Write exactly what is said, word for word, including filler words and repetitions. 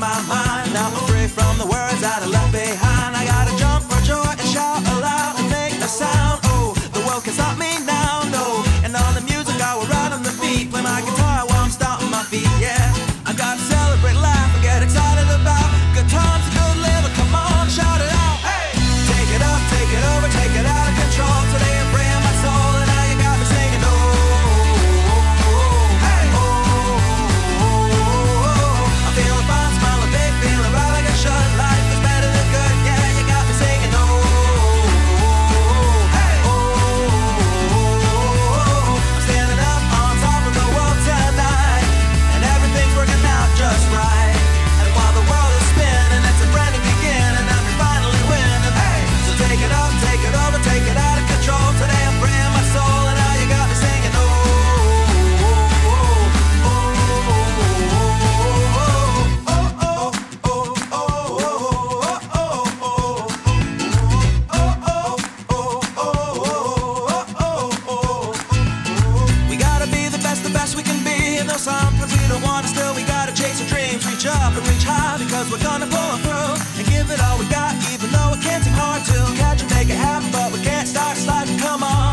my mind. Now I'm free from the words that I left behind. I gotta jump for joy and shout aloud and make a sound. Oh, the world can stop me now, no. And on the music I will ride on the beat. Play my guitar while I'm stomping my feet, yeah. I gotta celebrate life and get excited about good times and good living. Come on, shout it out. Hey! Take it up, take it over, take it out of control. Today I'm freeing my soul and now you got me singing. Oh, hey! Oh, I'm feeling fine, smiling big, feeling right like I should. Life is better than good, yeah, you got me singing. Oh, hey! Oh, I'm standing up on top of the world tonight, and everything's working out just right. And while the world is spinning, it's a brand new begin, and I'm finally winning. Hey, so take it up, take it over, take it out of control. Today I'm freeing my soul, and now you got me singing. Oh, oh, we gotta be the best, the best we can be. And though sometimes we don't want to, still we gotta chase our dreams. Reach up and reach high, because we're gonna pull it through and give it all we got, even though it can seem hard to catch and make it happen. But we can't start sliding, come on.